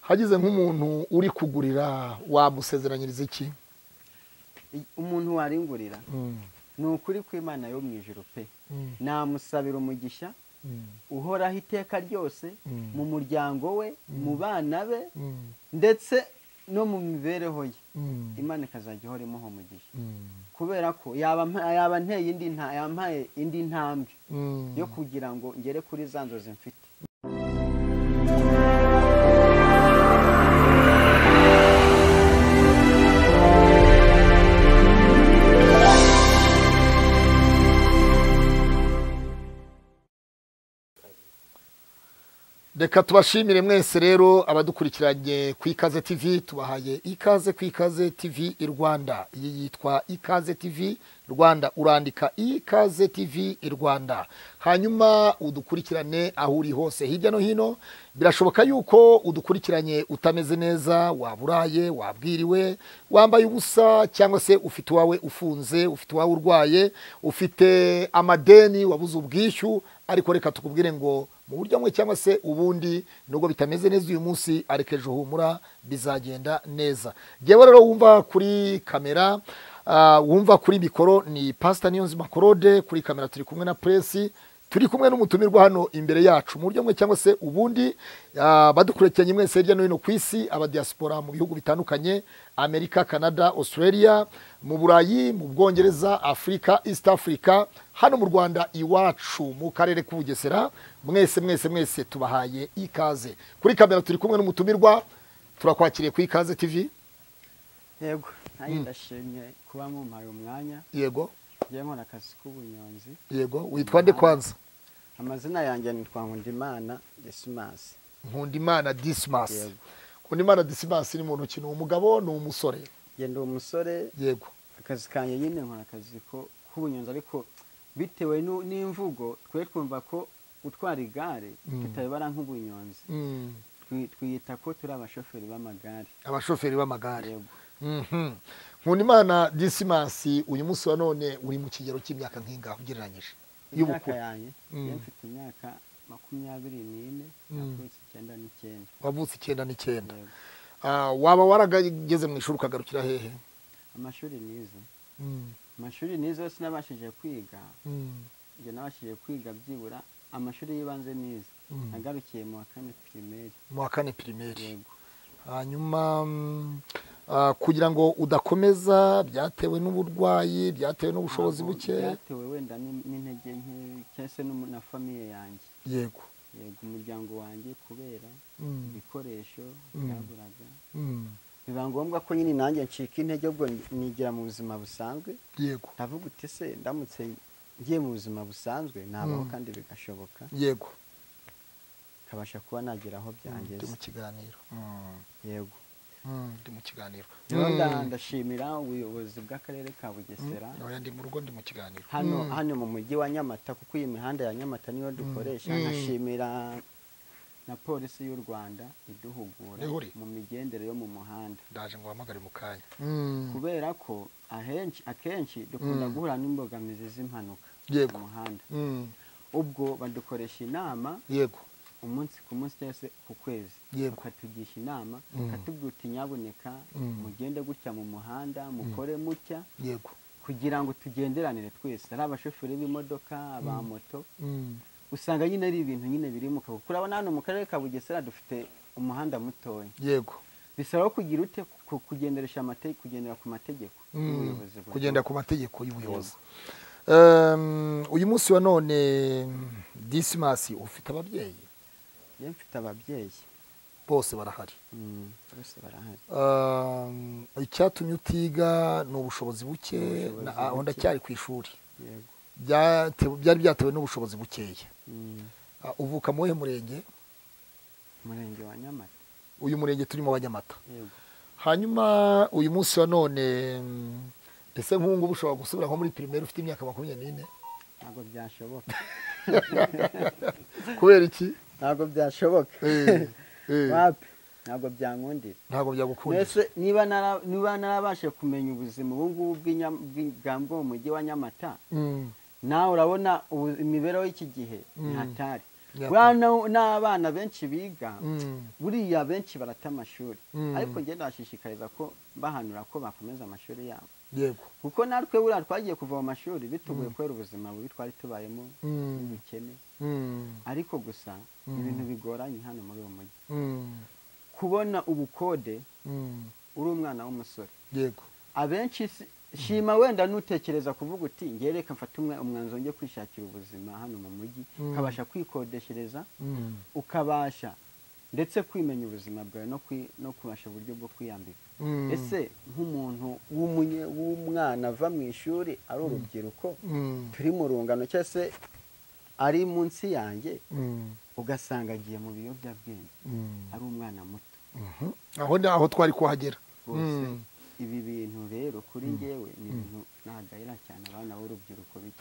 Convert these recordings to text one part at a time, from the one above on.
hagize nk'umuntu uri kugurira wamusezeranyiriza iki? Umuntu waringurira ni ukuri kw'Imana yo mu ijuru pe, namusabira umugisha uhoraho iteka ryose mu muryango we, mu bana be, ndetse no mu mibereho ye. Imana ikazajya ihora imuha umugisha, kubera ko yaba nteye indi ntambwe yo kugira ngo ngere kuri za nzozi mfite. Reka tubashimire mwese rero abadukurikiranye ku Ikaze TV, tubahaye ikaze ku Ikaze TV Rwanda. Iyi yitwa Ikaze TV Rwanda, urandika Ikaze TV Rwanda, hanyuma udukurikirane aho uri hose hirya no hino. Birashoboka yuko udukurikiranye utameze neza, waburaye, wabwiriwe, wambaye ubusa, cyangwa se ufite uwawe ufunze, ufite uwawe urwaye, ufite amadeni wabuze ubwishyu. Ariko reka tukubwire ngo mu buryo mwe cyangwa se ubundi, nubwo bitameze neza uyu munsi, ariko ejo humura bizagenda neza. Jewe rero wumva kuri kamera, wumva kuri mikoro ni Pastor Niyonzima Claude, kuri kamera turi kumwe na Presi, turi kumwe n'umutumirwa hano imbere yacu. Mu buryo mwe cyangwa se ubundi, badukurikiranye mwese hirya no hino ku isi, aba diaspora mu bihugu bitandukanye, Amerika, Canada, Australia, mu Burayi, mu Bwongereza, Afrika, East Africa, hano mu Rwanda iwacu mu karere k'Ubugesera, mwese tubahaye ikaze. Kuri kamera turi kumwe n'umutumirwa, turakwakiriye ku Ikaze TV. Yego, nanjye ndashimye kuba mumpaye umwanya. Yego. Ngiye nkora akazi k'ubunyonzi. Yego, witwa nde kwanza? Amazina yanjye nitwa Nkundimana Dismas. Nkundimana Dismas. Yego. Nkundimana Dismas ni muntu ki? Ni umugabo, ni umusore? Ndi umusore. Yego. Akazi kanye nyine nkora akazi k'ubunyonzi, ariko bitewe n'imvugo twe twumva ko utwara igare tutabara nk'ubunyonzi. Twiyita ko turi abashoferi b'amagare. Abashoferi b'amagare. Yego. Nkundimana Dismas, uyu munsi wa none uri mu kigero cy'imyaka nk'ingaho ugereranyije y'ubukuru? Mfite imyaka 24, navutse 99. Wavutse 99. Waba warageze mu ishuri ukagarukira hehe? Amashuri nize. Amashuri nize sinabashije kwiga. Njye nabashije kwiga byibura amashuri y'ibanze nize. Nagarukiye mu wa 4 primaire. Mu wa 4 primaire. Yego. Hanyuma kugira ngo udakomeza, byatewe n'uburwayi, byatewe n'ubushobozi buke? Byatewe wenda n'intege nke cyangwa na famille yanjye. Yego. Yego, umuryango wanjye kubera ibikoresho byaburaga. Biba ngombwa ko nyine nanjye ncika intege, ubwo nigira mu buzima busanzwe. Yego. Ndavuga uti se ndamutse ngiye mu buzima busanzwe nabaho kandi bigashoboka. Yego. Kabasha kuba nagira aho byangeze. Ndi mu kiganiro. Yego. Ndi mu kiganiro. Ndashimira ubuyobozi bw'akarere ka Bugesera. Ndi mu rugo, ndi mu kiganiro. Hano mu mujyi wa Nyamata, kuko iyi mihanda ya Nyamata niyo dukoresha. Nkashimira na polisi y'u Rwanda iduhugura mu migendere yo mu muhanda. Ndaje ngo hamagare mu kanya. Kubera ko akenshi dukunda guhura n'imbogamizi z'impanuka mu muhanda. Ubwo badukoresha inama. Yego. Umunsi ku munsi cyangwa se ku kwezi, bakatugisha inama, bakatubwira uti nyabuneka mugende gutya mu muhanda, mukore mutya. Yego. Kugira ngo tugenderanire twese, ari abashoferi b'imodoka, aba moto. Usanga nyine ari ibintu nyine biri mu kabuga. Kurabona hano mu karere ka Bugesera dufite umuhanda mutoya. Yego. Bisaba kugira ute kugenderesha kugendera ku mategeko y'ubuyobozi. Kugenda ku mategeko y'ubuyobozi. Uyu munsi wa none Dismas, ufite ababyeyi? Mfite ababyeyi. Bose barahari? Bose barahari. Icyatumye utiga ni ubushobozi buke? Ndacyari ku ishuri? Yego. Byari byatewe n'ubushobozi bukeya. Uvuka mu he murenge? Murenge wa Nyamata. Uyu murenge turimo wa Nyamata. Yego. Hanyuma uyu munsi wa none, ese nk'ubu ushobora gusubira nko muri primaire ufite imyaka 24? Ntabwo byashoboka. Kubera iki? Ntabwo byashoboka. Wapi? Ntabwo byankundira. Ntabwo byagukundira. Ese niba narabashe kumenya ubuzima ubu ngubu bw'umujyi wa Nyamata, nawe urabona imibereho y'iki gihe ni hatari. n'abana benshi biga buriya benshi barata amashuri ariko njye ndashishikariza ko bahanura ko bakomeza amashuri yabo yego kuko natwe buriya twagiye kuva mu mashuri bitugoye kubera ubuzima bubi twari tubayemo n'ubukene ariko gusa ibintu bigoranye hano muri uwo mujyi kubona ubukode uri umwana w'umusore yego abenshi shima wenda nutekereza kuvuga uti ngiye reka mfate umwanzuro njye kwishakira ubuzima hano mu mujyi ukabasha kwikodeshereza ukabasha ndetse kwimenya ubuzima bwawe no kubasha uburyo bwo kwiyambika ese nk'umuntu w'umwana ava mu ishuri ari urubyiruko turi mu rungano cyangwa se ari munsi yanjye ugasanga agiye mu biyobyabwenge ari umwana muto aho twari kuhagera ibi bintu rero kuri njyewe ni ibintu nagayira cyane abana b'urubyiruko bike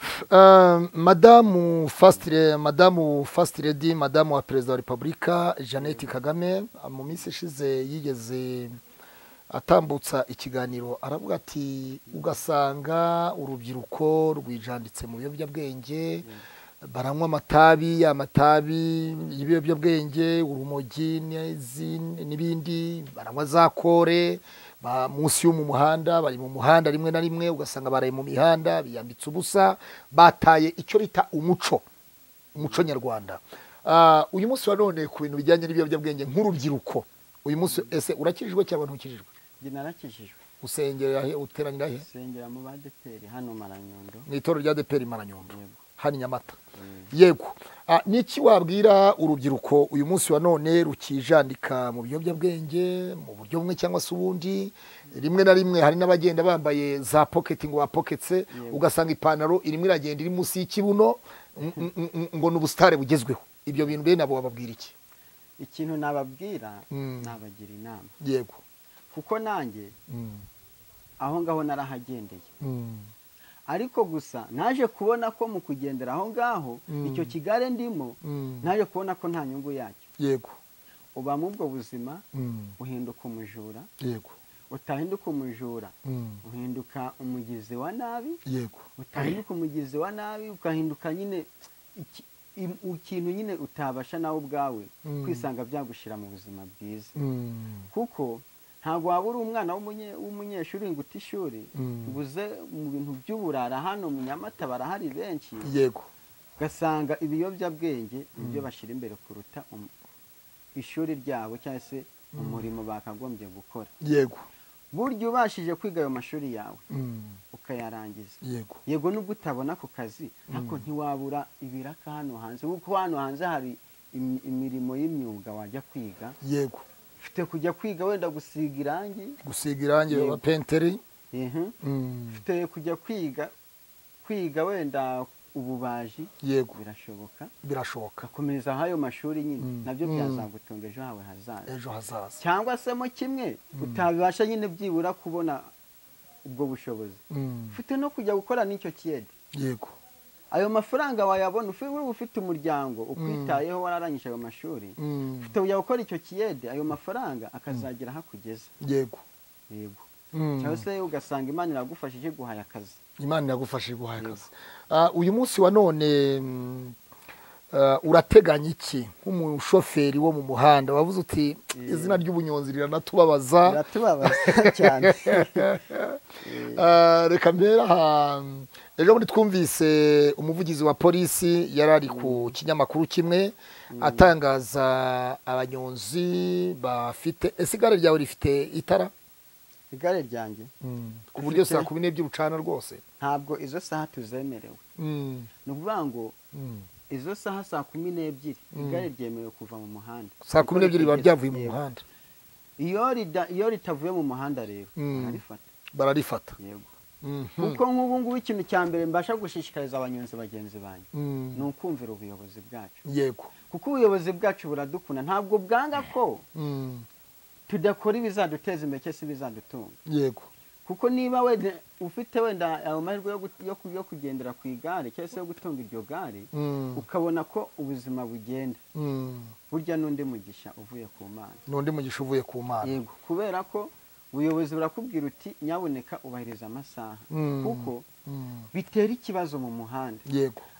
madamu first lady madamu wa perezida wa repubulika Jeannette Kagame mu minsi ishize yigeze atambutsa ikiganiro aravuga ati ugasanga urubyiruko rwijanditse mu biyobyabwenge baranywa amatabi y'ibiyobyabwenge urumogi n'ibindi baranywa za kore munsi yo mu muhanda bari mu muhanda rimwe na rimwe ugasanga baraye mu mihanda biyambitse ubusa bataye icyo bita umuco nyarwanda uyu munsi wa none ku bintu bijyanye n'ibiyobyabwenge nk'urubyiruko uyu munsi ese urakijijwe cyangwa ntukijijwe narakijijwe usengera he uteranira he usengera mu badeperi hano Maranyundo mu itorero rya deperi Maranyundo hano Nyamata yego niki wabwira urubyiruko uyu munsi wa none rukijandika mu biyobyabwenge mu buryo bumwe cyangwa se ubundi rimwe na rimwe hari n'abagenda bambaye za pocket ngo bapoketse ugasanga ipantaro irimo iragenda iri munsi y'ikibuno ngo n'ubustare bugezweho ibyo bintu bene abo bababwira iki ikintu nababwira nabagira inama yego kuko nanjye aho ngaho narahagendeye ariko gusa naje kubona ko mu kugendera aho ngaho icyo kigare ndimo naje kubona ko nta nyungu yacyo yego uba mu bwo buzima uhinduka umujura yego utahinduka umujura uhinduka umugizi wa nabi yego utahinduka umugizi wa nabi ukahinduka nyine ikintu nyine utabasha nawe ubwawe kwisanga byagushira mu buzima bwiza kuko ntabwo waba uri umwana w'umunyeshuri ngo uti ishuri ubuze mu bintu by'uburara hano mu Nyamata barahari benshi yego ugasanga ibiyobyabwenge nibyo bashyira imbere kuruta ishuri ryabo cyangwa se umurimo bakagombye gukora yego burya ubashije kwiga ayo mashuri yawe ukayarangiza yego nubwo utabona ku kazi ariko ntiwabura ibiraka hano hanze kuko hano hanze hari imirimo y'imyuga wajya kwiga yego ufite kujya kwiga wenda gusiga irangi abapenteri ufite kujya kwiga wenda ububaji yego birashoboka ugakomeza aho ayo mashuri nyine nabyo byazagutunga ejo hazaza cyangwa se mo kimwe utabasha nyine byibura kubona ubwo bushobozi ufite no kujya gukora n'icyo kiyede yego ayo mafaranga wayabona ufite umuryango ukwitayeho wararangije ayo mashuri ufite kujya gukora icyo kiyede ayo mafaranga akazagera aho akugeza yego cyangwa se ugasanga Imana iragufashije guhaya akazi uyu munsi wa none urateganya iki nk'umushoferi wo mu muhanda wavuze uti izina ry'ubunyonzi riranatubabaza cyane reka mbera ejo bundi twumvise umuvugizi wa polisi yari ari ku kinyamakuru kimwe atangaza abanyonzi bafite ese igare ryawe rifite itara igare ryanjye ku buryo saa 12 ucana rwose ntabwo izo saha tuzemerewe ni ukuvuga ngo izo saha saa 12 igare ryemewe kuva mu muhanda saa 12 biba byavuye mu muhanda iyo ritavuye mu muhanda rero bararifata yego kuko nk'ubu ngubu ikintu cya mbere mbasha gushishikariza abanyonzi bagenzi banjye ni ukumvira ubuyobozi bwacu yego kuko ubuyobozi bwacu buradukunda ntabwo bwanga ko tudakora ibizaduteza imbere cyangwa se ibizadutunga yego kuko niba wenda ufite wenda ayo mahirwe yo kugendera ku igare cyangwa se yo gutunga iryo gare ukabona ko ubuzima bugenda burya n'undi mugisha uvuye ku Mana yego kubera ko ubuyobozi burakubwira uti nyaboneka ubahiriza amasaha kuko bitera ikibazo mu muhanda yego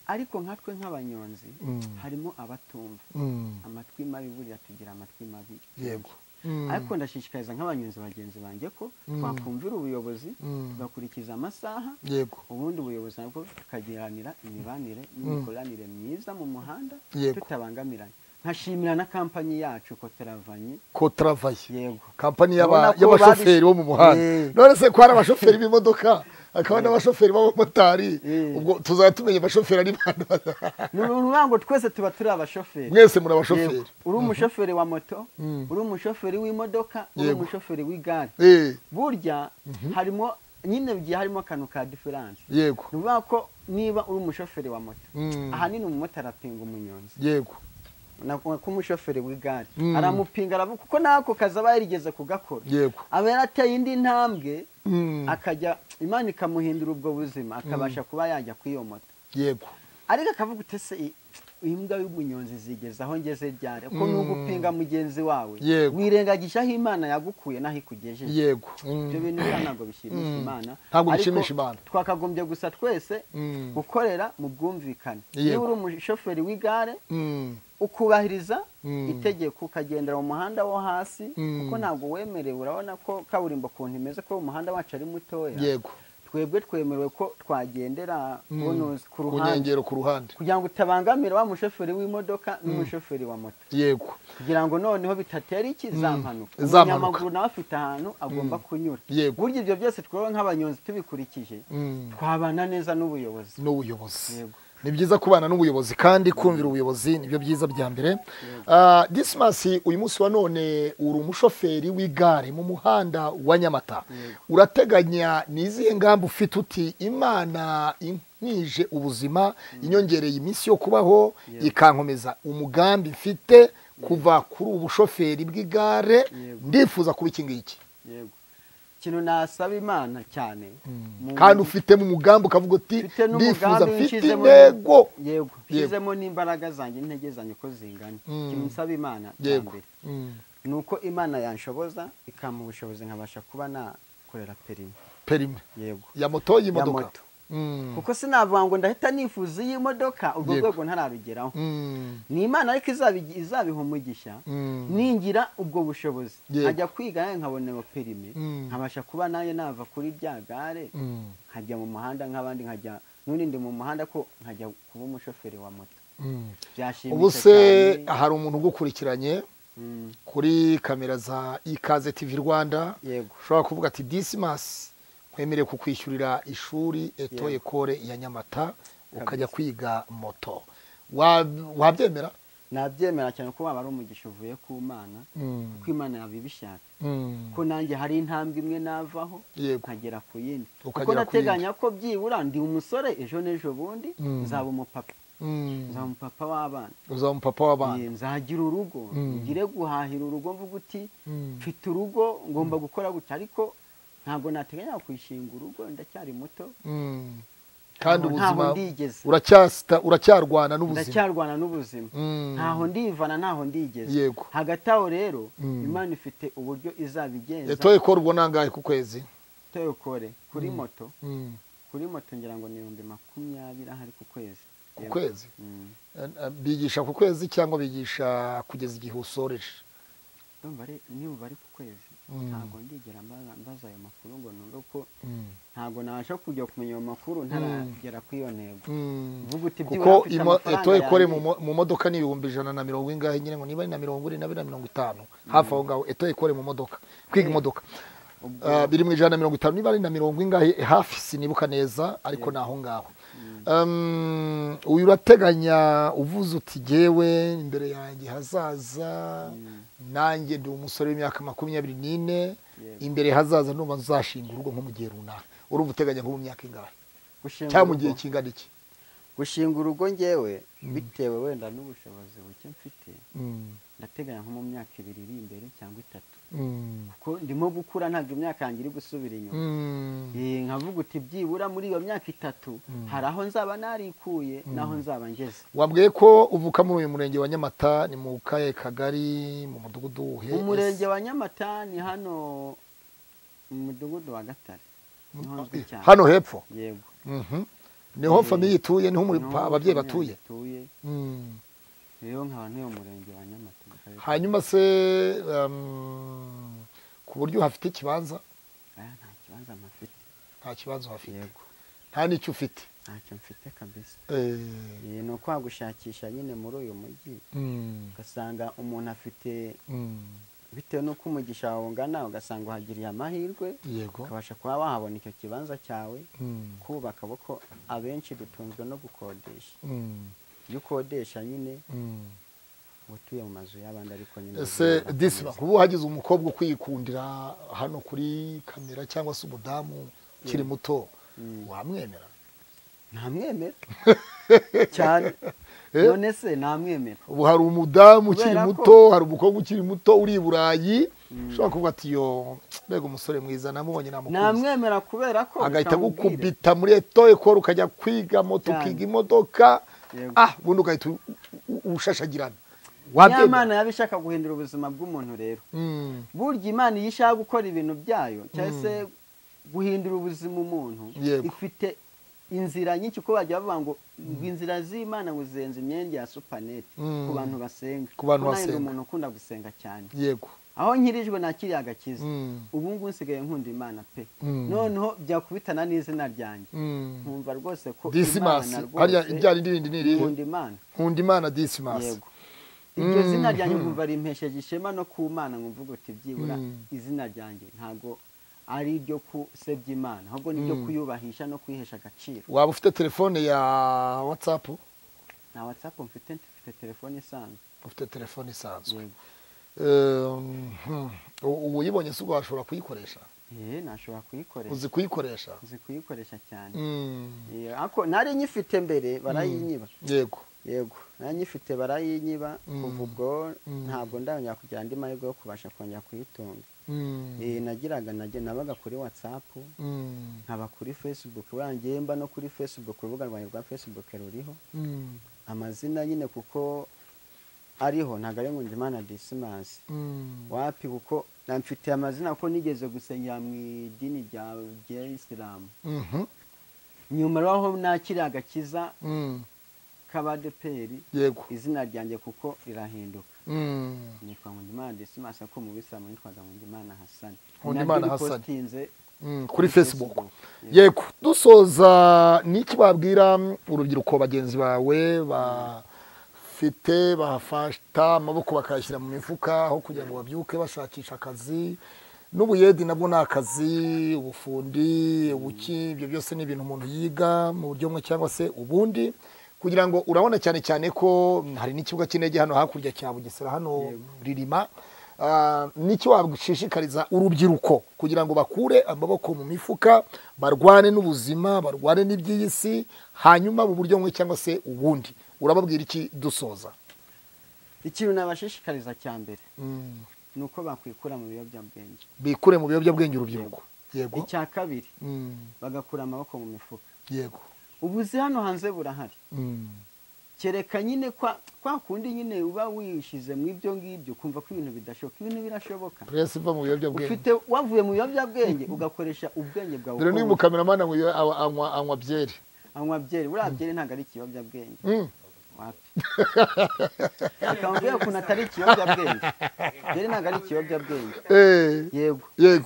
ariko nkatwe nk'abanyonzi harimo abatumva amatwi mabi buriya tugira amatwi mabi yego ariko ndashishikariza nk'abanyonzi bagenzi banjye ko twakumvira ubuyobozi tugakurikiza amasaha yego ubundi ubuyobozi nabwo tukagiranira imibanire n'imikoranire myiza mu muhanda tutabangamiranye nkashimira na kampani yacu Kotravaye yego kampani y'abashoferi bo mu muhanda none se ko hari abashoferi b'imodoka akaba n'abashoferi b'abamotari ubwo tuzaba tumenye abashoferi ari bande ni urubango twese tuba turi abashoferi mwese muri abashoferi uri umushoferi wa moto uri umushoferi w'imodoka uri umushoferi w'igare burya harimo nyine bigiye harimo akantu ka diferanse yego ni ukuvuga ko niba uri umushoferi wa moto ahanini umumotari apinga umunyonzi yego ko umushoferi w'igare aramupinga aravuga kuko nako kazi aba yarigeze kugakora yego aba yarateye indi ntambwe akajya Imana ikamuhindura ubwo buzima akabasha kuba yajya kuri iyo moto yego ariko akavuga utese imbwa y'umunyonzi zigeze aho ngeze ryari ko n'ugupinga mugenzi wawe wirengagisha aho Imana yagukuye naho ikugejeje yego ibyo bintu ntabwo bishimisha Imana ntabwo bishimisha Imana twakagombye gusa twese gukorera mu bwumvikane niba uri umushoferi w'igare ukubahiriza itegeko ukagendera mu muhanda wo hasi kuko ntabwo wemerewe urabona ko kaburimbo kuntu imeze ko umuhanda wacu ari mutoya yego twebwe twemerewe ko twagendera ku nkengero ku ruhande kugira ngo utabangamira wa mushoferi w'imodoka n'umushoferi wa moto yego kugira ngo noneho bitatera ikizampanuka umunyamaguru nawe afite ahantu agomba kunyura burya ibyo byose twebwe nk'abanyonzi tubikurikije twabana neza n'ubuyobozi ni byiza kubana n'ubuyobozi kandi kumvira ubuyobozi nibyo byiza bya mbere Dismas uyu munsi wa none uri umushoferi w'igare mu muhanda wa Nyamata urateganya n'izihe ngamba ufite uti Imana inkije ubuzima inyongereye iminsi yo kubaho ikankomeza umugambi mfite kuva kuri ubushoferi bw'igare ndifuza kuba iki ngiki ikintu nasaba Imana cyane kandi ufite mu mugambi ukavuga uti ndifuza mfite intego yego nshizemo n'imbaraga zanjye n'intege zanjye ko zingana ikintu nsaba Imana cya mbere ni uko Imana yanshoboza ikampa ubushobozi nkabasha kuba nakorera perime yego ya moto y'imodoka kuko sinavuga ngo ndahita nifuza iyi modoka ubwo rwego ntararugeraho ni Imana ariko izabiha umugisha ningira ubwo bushobozi nkajya kwiga nkabona perime nkabasha kuba nayo nava kuri rya gare nkajya mu muhanda nk'abandi nkajya n'undi mu muhanda ko nkajya kuba umushoferi wa moto ubu se hari umuntu ugukurikiranye kuri kamera za Ikaze TV Rwanda ushobora kuvuga ati Dismas kwemereye kukwishyurira ishuri Etoile ya Nyamata ukajya kwiga moto wabyemera nabyemera cyane ko waba ari umugisha uvuye ku Mana kuko Imana yabibishaka ko nanjye hari intambwe imwe navaho nkagera ku yindi kuko nateganya ko byibura ndi umusore ejo n'ejo bundi nzaba umupapa nzaba umupapa w'abana uzaba umupapa w'abana nzagira urugo ngire guhahira urugo mvuga uti mfite urugo ngomba gukora gutya ariko ntabwo nateganya kwishinga urugo ndacyari muto kandi ubuzima uracyarwana n'ubuzima ntaho ndivana ntaho ndigeze hagati aho rero Imana ifite uburyo izabigenza Etoile ubwo nangahe ku kwezi Etoile kuri moto ngira ngo ni 20,000 ahari ku kwezi bigisha ku kwezi cyangwa bigisha kugeza igihe usoreje niba bari ku kwezi ntabwo ndigera mbaza ayo makuru ngo nubwo ko ntabwo nabasha kujya kumenya ayo makuru ntaragera kuri iyo ntego mvuga uti kuko Etoile mu modoka ni 120 ingahe nyine ngo niba ari na 40 na 50 hafi aho ngaho Etoile mu modoka kwiga imodoka biri mu 150 niba ari na 40 ingahe hafi sinibuka neza ariko naho ngaho uyu urateganya uvuze uti jewe imbere yanjye hazaza nanjye ndi umusore w'imyaka 24 imbere hazaza numva nzashinga urugo nko mu gihe runaka urumva uteganya nko mu myaka ingahe cyangwa mu gihe kingana iki gushinga urugo ngewe bitewe wenda n'ubushobozi buke mfite ndateganya nko mu myaka 2 iri imbere cyangwa 3 kuko ndimo gukura ntabwo imyaka yanjye iri gusubira inyuma nkavuga uti byibura muri iyo myaka 3 hari aho nzaba narikuye naho nzaba ngeze wabwiye ko uvuka muri uyu murenge wa Nyamata ni mu kaye kagari mu mudugudu uhe umurenge wa Nyamata ni hano mu mudugudu wa Gatare hano hepfo yego niho famiye ituye niho ababyeyi batuye. rero nkaba ntuye mu murenge wa Nyamata. hanyuma se ku buryo hafite ikibanza? Nta kibanza mpafite. Nta kibanza hafite? Yego. Nta n'icyo ufite? Ntacyo mfite kabisa. Ni ukwagushakisha nyine muri uyu mujyi ugasanga umuntu afite bitewe n'uko umugisha wawe ungana ugasanga uhagiriye amahirwe ukabasha kuba wahabona icyo kibanza cyawe kubaka, kuko abenshi dutunzwe no gukodesha. iyo ukodesha nyine utuye mu mazu y'abandi ariko nyine. Ese Disima, kuba hagize umukobwa ukwikundira hano kuri kamera cyangwa se umudamu ukiri muto wamwemera? Ntamwemera cyane. None se namwemera? Ubu hari umudamu ukiri muto, hari umukobwa ukiri muto uri i Burayi ushobora kuvuga ati yo mbega umusore mwiza namubonye namukunze. Namwemera kubera ko agahita gukubita muri etoile ukajya kwiga moto, ukiga imodoka, ubundi ugahita ushashagirana. Imana yabishaka guhindura ubuzima bw'umuntu rero. Burya Imana iyo ishaka gukora ibintu byayo cyangwa se guhindura ubuzima umuntu ifite inzira nyinshi, ko bajya bavuga ngo inzira z'Imana ngo zirenze imyenge ya supanete ku bantu basenga. Ku bantu basenga. Umuntu ukunda gusenga cyane. Yego. Aho nkirijwe nakiriye agakiza. Ubu ngubu nsigaye nkunda Imana pe. Noneho byakubitana n'izina ryanjye. Nkumva rwose ko Dismas hariya ibyari ndindi niri. Nkunda Imana. Nkunda Imana Dismas. Yego. Iryo zina ryanjye nkumva rimpesheje ishema no ku Mana, nkumvuga uti byibura izina ryanjye ntago ari iryo kusebya Imana, ahubwo ni ryo kuyubahisha no kwihesha agaciro. Waba ufite telefone ya WhatsApp? Na WhatsApp mfite telefone isanzwe. Ufite telefone isanzwe? Ubu uyibonye se washobora kuyikoresha? Nashobora kuyikoresha. Uzi kuyikoresha? Uzi kuyikoresha cyane. Ako nari nyifite mbere barayinyiba. Yego. Yego, nari nyifite barayinyiba kuva ubwo ntabwo ndabona kugira andi mahirwe yo kubasha kongera kuyitunga. Nagiraga nabaga kuri WhatsApp, nkaba kuri Facebook, urangiye mba no kuri Facebook, urubuga rwanjye rwa Facebook ruriho amazina nyine kuko ariho ntago ari Nkundimana Dismas. Wapi kuko namfite amazina ko nigeze gusengera mu idini rya Islam. Nyuma raho nakiriye agakiza k'Abadeperi, izina ryanjye kuko rirahinduka. Nitwa Nkundimana Dismas, ko mu Bisilamu nitwaga Nkundimana Hassan. Nkundimana Hassan kuri Facebook. Yego, dusoza niki babwira urubyiruko bagenzi bawe bafite bafata amaboko bakayashyira mu mifuka aho kugira ngo babyuke bashakisha akazi? N'ubuyedi nabwo ni akazi, ubufundi, ubuki, ibyo byose ni ibintu umuntu yiga mu buryo bumwe cyangwa se ubundi, kugira ngo urabona cyane cyane ko hari n'ikibuga cy'indege hano hakurya cya Bugesera hano Ririma. N'icyo wabishishikariza urubyiruko kugira ngo bakure amaboko mu mifuka, barwane n'ubuzima, barwane n'iby'iyi si, hanyuma mu buryo bumwe cyangwa se ubundi, urababwira iki dusoza? Ikintu nabashishikariza cya mbere nuko bakwikura mu biyobyabwenge. Bikure mu biyobyabwenge urubyiruko. Yego. Icya kabiri bagakura amaboko mu mifuka. Yego. Ubuzi hano hanze burahari. Kereka nyine kwa kundi nyine uba wishize mu ibyo ngibyo kumva ko ibintu bidashoboka. Ibintu birashoboka. Press iva mu biyobyabwenge. Ufite wavuye mu biyobyabwenge ugakoresha ubwenge bwawe. Dore ni mu cameraman anywa byeri. Anywa byeri, buriya byeri ntago ari ikiyobyabwenge. Wapi? Akambwira ko natari ikiyobyabwenge. Byeri ntago ari ikiyobyabwenge. Yego. Yego.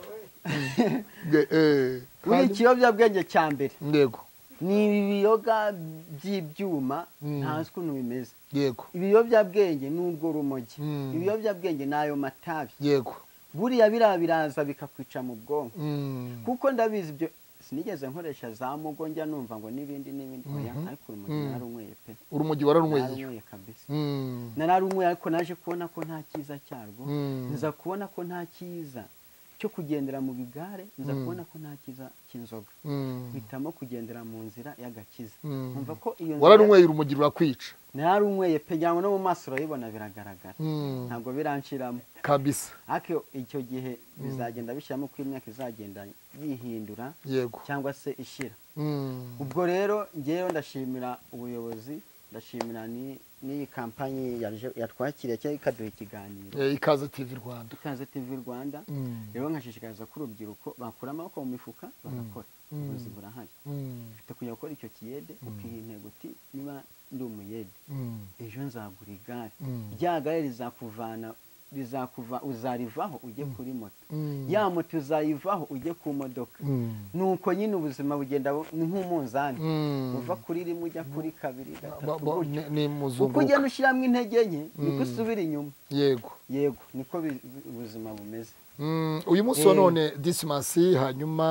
Uri ikiyobyabwenge cya mbere. Yego. Ni ibiyoga by'ibyuma ntazi ukuntu bimeze. Yego. Ibiyobyabwenge n'ubwo rumogi. Ibiyobyabwenge nayo matabi. Yego. Buriya biraza bikakwica mu bwonko. Kuko ndabizi ibyo sinigeze nkoresha za mugo njya numva ngo n'ibindi oya, ariko urumogi narunyweye pe. Urumogi wararunyweye? Narunyweye kabisa. Nararunyweye ariko naje kubona ko nta cyiza cyarwo. Nza kubona ko nta cyiza cyo kugendera mu bigare, nza kubona ko nta cyiza cy'inzoga. Bitamo kugendera mu nzira y'agakiza. Umva ko iyo wararunyweye urumogi rurakwica? Narunyweye pe, ngira ngo no mu maso urayibona biragaragara. Ntabwo biranshiramo kabisa. Ariko icyo gihe bizagenda bishyiramo ko imyaka izagenda yihindura. Yego. Cyangwa se ishira. Ubwo rero ngewe ndashimira ubuyobozi, ndashimira n'iyi kampanyi yatwakiriye cyangwa ikaduha ikiganiro ikaze TV Rwanda. ikaze TV Rwanda rero nkashishikariza ko urubyiruko bakura amaboko mu mifuka bagakora ubuzi burahari ufite kujya gukora icyo kiyede ukiha intego uti niba ndi umuyede ejo nzagura igare rya gare uzarivaho ujye kuri moto ya moto uzayivaho ujye ku modoka nuko nyine ubuzima bugenda ni nk'umunzani uva kuri rimwe ujya kuri kabiri gatatu uko ugenda ushyiramo intege nke niko usubira inyuma yego niko ubuzima bumeze uyu munsi wa none Dismas hanyuma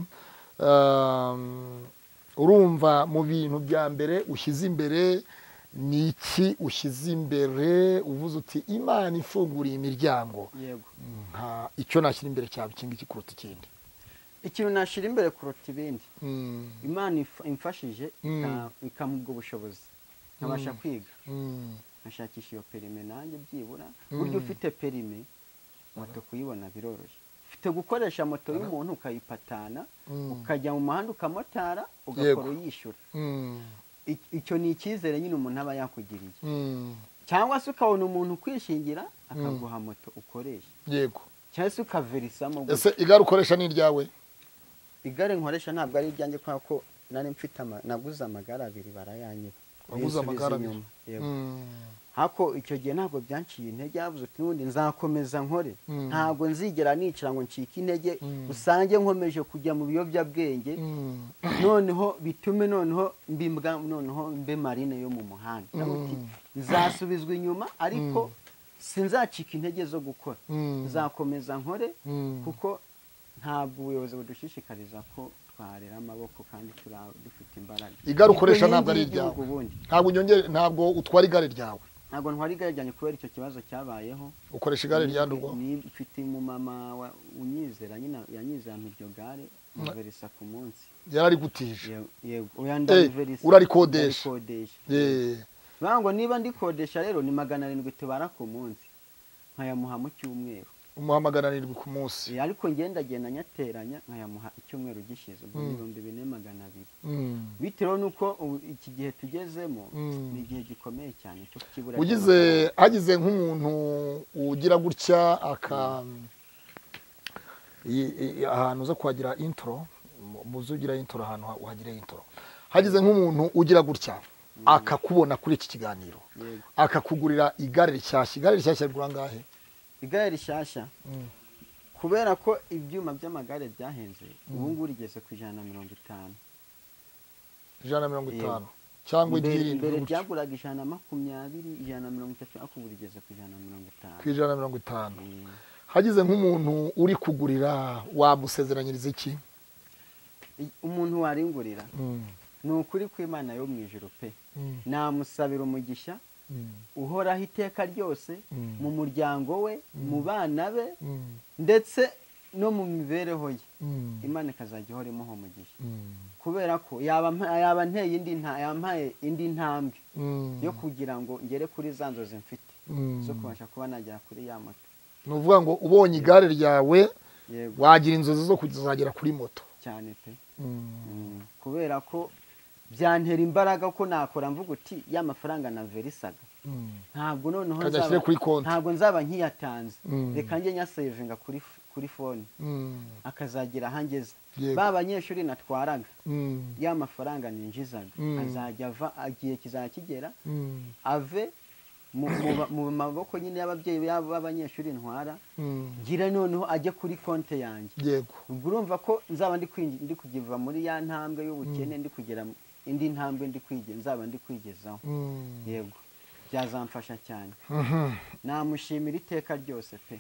urumva mu bintu bya mbere ushyize imbere ni iki ushyize imbere uvuze uti Imana ifunguriye imiryango icyo nashyira imbere cyaba iki ngiki kuruta ikindi ikintu nashyira imbere kuruta ibindi Imana imfashije ikamuha ubwo bushobozi nkabasha kwiga nkashakisha iyo perime nanjye byibura buryo ufite perime moto kuyibona biroroshye ufite gukoresha moto y'umuntu ukayipatana ukajya mu muhanda ukamotara ugakora uyishyura icyo ni icyizere nyine umuntu aba yakugiriye cyangwa se ukabona umuntu ukwishingira akaguha moto ukoresha yego cyangwa se ukaverisamo ese igare ukoresha ni iryawe igare nkoresha ntabwo ari iryanjye kubera ko nari mfite naguze amagare abiri barayanyiba waguze amagare abiri hako icyo gihe ntabwo byanciye intege yavuze uti n'ubundi nzakomeza nkore ntabwo nzigera nicara ngo ncike intege usange nkomeje kujya mu biyobyabwenge noneho bitume noneho mbimbwa noneho mbe marine yo mu muhanda nzasubizwa inyuma ariko sinzacika intege zo gukora nzakomeza nkore kuko ntabwo ubuyobozi budushishikariza ko twarera amaboko kandi dufite imbaraga igare ukoresha ntabwo ari iryawe ntabwo utwara igare ryawe ntabwo ntwara igare ryanjye kubera icyo kibazo cyabayeho ukoresha igare ryandi ubwo mfite umumama unyizera nyine yanyizera iryo gare muverisa ku munsi yararigutije yego urarikodesha bango niba ndikodesha rero ni 700 tubara ku munsi nkayamuha mu cyumweru umuha 700 ku munsi ariko ngenda nyateranya nkayamuha icyumweru gishize ubwo 2200 bitewe nuko iki gihe tugezemo ni igihe gikomeye cyane cyo kukibura hagize nk'umuntu ugira gutya ahantu uza kuhagira intro muzugira intro ahantu uhagira intro hagize nk'umuntu ugira gutya akakubona kuri iki kiganiro akakugurira igare rishyashya rigura ngahe igare rishyashya kubera ko ibyuma by'amagare byahenze ubu ngubu rigeze ku 150 cyangwa mbere byaguraga 120 130 ariko ubu rigeze ku 150 ku 150 hagize nk'umuntu uri kugurira wamusezeranyiriza iki umuntu waringurira ni ukuri kw'Imana yo mu ijuru pe namusabira umugisha uhoraho iteka ryose mu muryango we mu bana be ndetse no mu mibereho ye Imana ikazajya ihora imuha umugisha kubera ko yaba nteye indi ntambwe yo kugira ngo ngere kuri za nzozi mfite zo kubasha kuba nagera kuri ya moto ni ukuvuga ngo ubonye igare ryawe wagira inzozi zo kuzagera kuri moto cyane pe kubera ko byantera imbaraga ko nakora mvuga uti ya mafaranga naverisaga ntabwo noneho ntabwo nzaba nkiyatanze reka njye nyasevinga kuri phone akazagira ahangeze ba banyeshuri natwaraga ya mafaranga ninjizaga azajya ava agiye kizakigera ave mu maboko nyine y'ababyeyi b'abanyeshuri ntwara gira noneho ajye kuri konte yanjye yego ubwo urumva ko nzaba ndi kugiva muri ya ntambwe y'ubukene ndi kugera indi ntambwe nzaba ndi kwigezaho yego byazamfasha cyane namushimira iteka ryose pe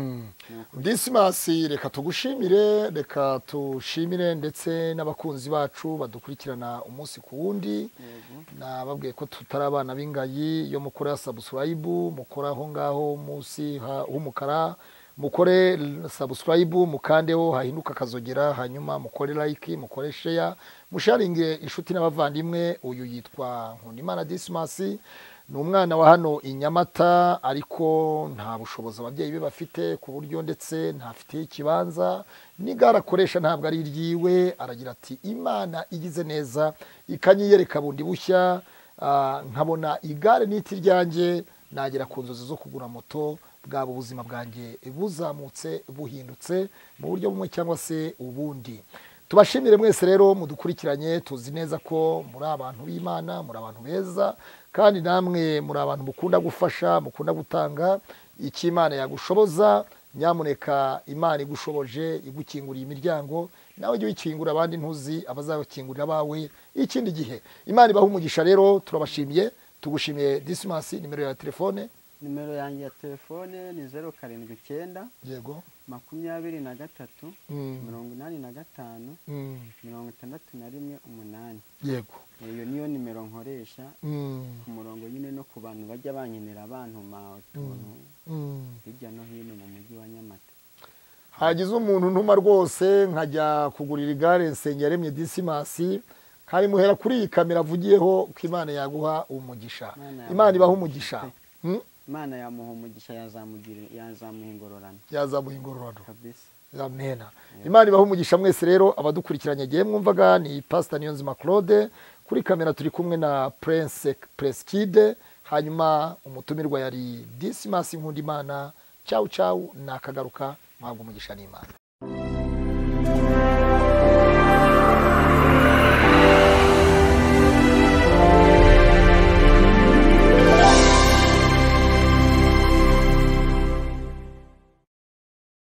Dismas reka tugushimire reka tushimire ndetse n'abakunzi bacu badukurikirana umunsi ku wundi nababwiye ko tutari abana b'ingayi yo mukora subscribe mukora aho ngaho munsi h'umukara mukore subscribe mukandeho hahinduka akazogera hanyuma mukore like mukore share musharinge inshuti n'abavandimwe uyu yitwa Nkundimana Dismas ni umwana wa hano i Nyamata ariko nta bushobozi ababyeyi be bafite ku buryo ndetse ntafite ikibanza n'igare akoresha ntabwo ari iryiwe aragira ati Imana igize neza ikanyiyereka bundi bushya nkabona igare n'iti ryanjye nagera ku nzozi zo kugura moto, bwaba ubuzima bwanjye buzamutse buhindutse mu buryo bumwe cyangwa se ubundi. Tubashimire mwese rero mudukurikiranye, tuzi neza ko muri abantu b'Imana, muri abantu beza, kandi namwe muri abantu mukunda gufasha, mukunda gutanga icyo Imana yagushoboza. Nyamuneka Imana igushoboje, igukinguriye imiryango, nawe ujye uyikingura abandi, ntuzi abazabakingurira abawe ikindi gihe. Imana ibahe umugisha rero, turabashimiye, tugushimiye Dismas. Nimero ya telefone? Nimero yanjye ya telefone ni 079 yego 23 85 61 8. Yego, iyo niyo nimero nkoresha ku murongo nyine, no ku bantu bajya bankenera bantuma utuntu hirya no hino mu mujyi wa Nyamata. Hagize umuntu ntuma rwose nkajya kugurira igare Nsengiyaremye Dismas, nkarimuhera kuri iyi kamera avugiyeho ko Imana yaguha umugisha. Imana ibaha umugisha. Imana yamuha umugisha, yazamuha ingororano. Yazamuha ingororano kabisa. Amen. Imana ibaha umugisha mwese rero abadukurikiranye. Giye mwumvaga ni Pastor Niyonzima Claude, kuri kamera turi kumwe na Prince Kid, hanyuma umutumirwa yari Dismas Nkundimana. Ciao ciao, nakagaruka, mwabwo umugisha n'Imana.